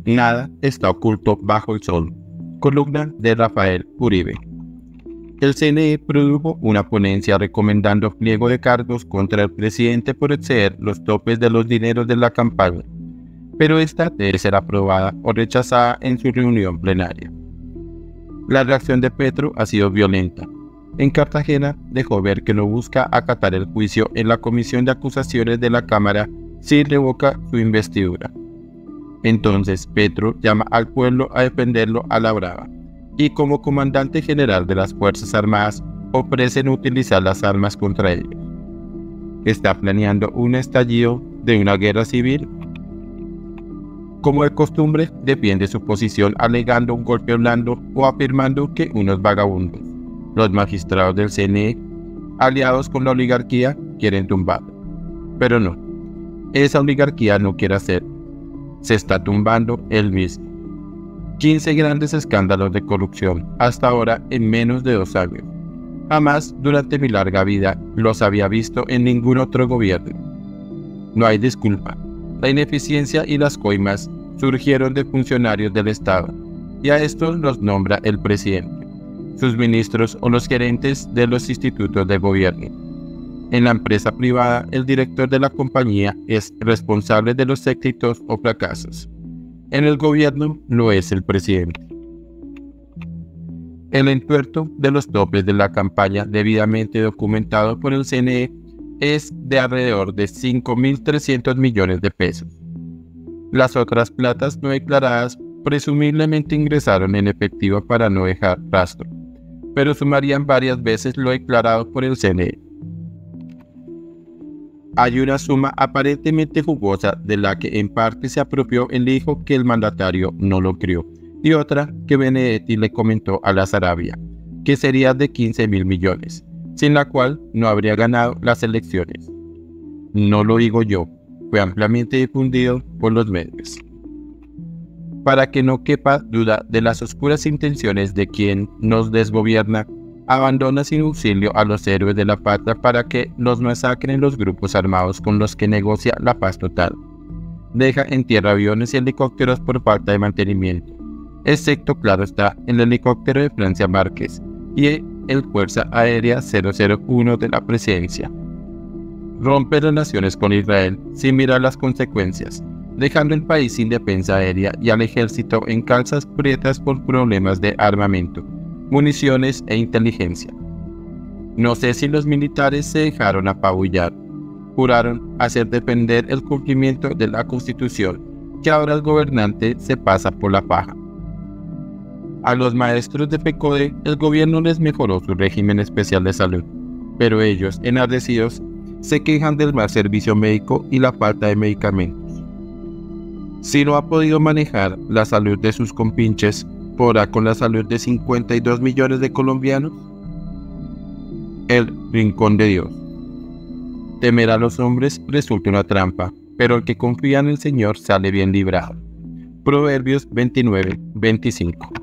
Nada está oculto bajo el sol. Columna de Rafael Uribe. El CNE produjo una ponencia recomendando pliego de cargos contra el presidente por exceder los topes de los dineros de la campaña, pero esta debe ser aprobada o rechazada en su reunión plenaria. La reacción de Petro ha sido violenta. En Cartagena dejó ver que no busca acatar el juicio en la comisión de acusaciones de la Cámara si revoca su investidura. Entonces Petro llama al pueblo a defenderlo a la brava, y como comandante general de las Fuerzas Armadas ofrecen utilizar las armas contra ellos. ¿Está planeando un estallido de una guerra civil? Como de costumbre, defiende su posición alegando un golpe blando o afirmando que unos vagabundos, los magistrados del CNE, aliados con la oligarquía, quieren tumbarlo. Pero no, esa oligarquía no quiere hacer. Se está tumbando él mismo. 15 grandes escándalos de corrupción hasta ahora en menos de 2 años. Jamás durante mi larga vida los había visto en ningún otro gobierno. No hay disculpa. La ineficiencia y las coimas surgieron de funcionarios del Estado, y a estos los nombra el presidente, sus ministros o los gerentes de los institutos de gobierno. En la empresa privada, el director de la compañía es responsable de los éxitos o fracasos. En el gobierno lo es el presidente. El entuerto de los topes de la campaña debidamente documentado por el CNE es de alrededor de 5.300 millones de pesos. Las otras platas no declaradas presumiblemente ingresaron en efectivo para no dejar rastro, pero sumarían varias veces lo declarado por el CNE. Hay una suma aparentemente jugosa de la que en parte se apropió el hijo que el mandatario no lo crió, y otra que Benedetti le comentó a la Sarabia, que sería de 15.000 millones, sin la cual no habría ganado las elecciones. No lo digo yo, fue ampliamente difundido por los medios. Para que no quepa duda de las oscuras intenciones de quien nos desgobierna, abandona sin auxilio a los héroes de la patria para que los masacren los grupos armados con los que negocia la paz total. Deja en tierra aviones y helicópteros por falta de mantenimiento, excepto, claro está, el helicóptero de Francia Márquez y el Fuerza Aérea 001 de la Presidencia. Rompe relaciones con Israel sin mirar las consecuencias, dejando el país sin defensa aérea y al ejército en calzas prietas por problemas de armamento, municiones e inteligencia. No sé si los militares se dejaron apabullar. Juraron hacer depender el cumplimiento de la Constitución, que ahora el gobernante se pasa por la paja. A los maestros de FECODE el gobierno les mejoró su régimen especial de salud, pero ellos, enardecidos, se quejan del mal servicio médico y la falta de medicamentos. Si no ha podido manejar la salud de sus compinches, ¿podrá con la salud de 52 millones de colombianos? El rincón de Dios. Temer a los hombres resulta una trampa, pero el que confía en el Señor sale bien librado. Proverbios 29:25.